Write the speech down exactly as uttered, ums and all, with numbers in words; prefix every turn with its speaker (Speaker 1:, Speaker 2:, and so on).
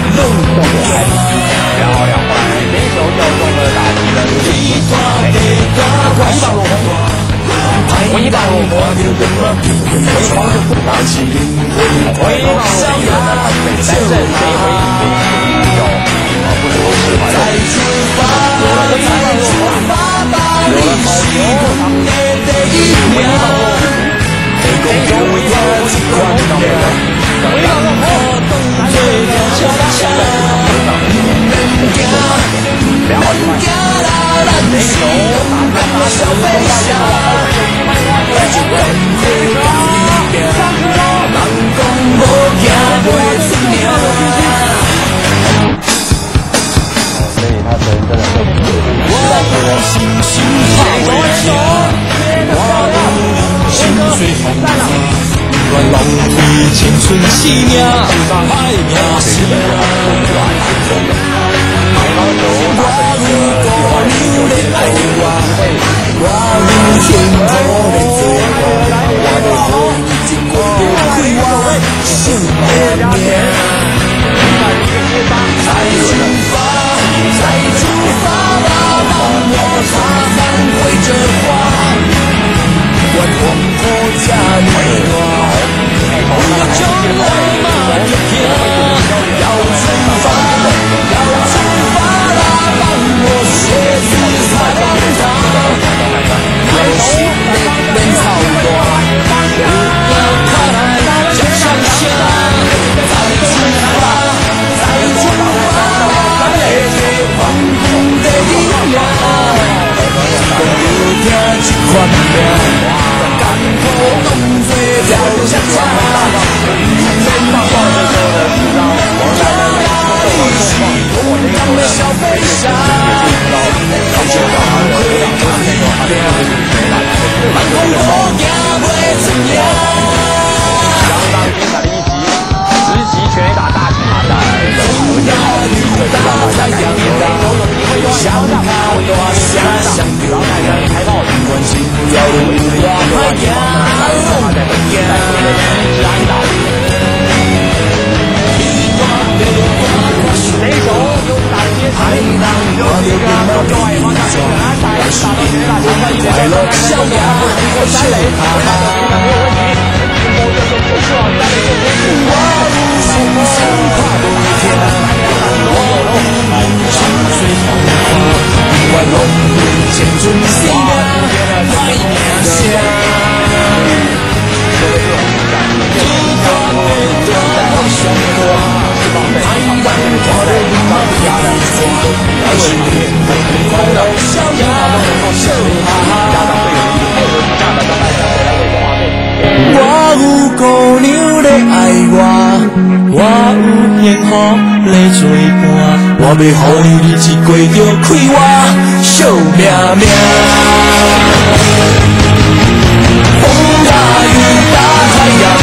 Speaker 1: 漂亮，后来联手就中了打击的这个一棒落空，一棒落空，回防就不打起，回棒落空，三振没回应，有啊不能够释怀了，有了回棒落空，有了好球，回棒落空，这个回棒落空，回棒落空，三振交下。两好一万，这手打开大小飞侠，上去了，人讲无惊袂出名。所以他声音真的很我的心心怕为惊，我的心最痛苦，愿浪费青春生命，爱命声。我有姑娘在爱我，我有幸福在做我，我的好日子过得快活，想命命。再出发，再出发吧，让我擦汗为这花，愿黄河加美暖，不要将来嘛就行，要出发，要出发。我鞋子擦亮它，有心的人操我，不要看脚上下，再出发，再出发，这个黄昏的力量，讲要听一款命，艰苦拢做了下场，免怕你是勇敢的小飞侠。就让我看你变，慢空我也袂出名。相当精彩的一集，十集全垒打大集大赛，有家有大太阳，有想他大想想，然后带着海报，关心不要路我太阳，我在北京，是安打。这一手又是打接台，又是一个右外方向的安排，打到全垒打球快一点，小杨过三垒，回来的球没有问题，进攻就是不需要三垒线结束。我无心生怕不天，我无心最痛苦，我龙对千尊生命，太命香。一段一段我想过。台湾我的梦也是真，爱情面对快乐逍遥，笑哈哈。我有姑娘在爱我，我有幸福在做伴，我要好日子过着快活，笑命命。风大雨大太阳。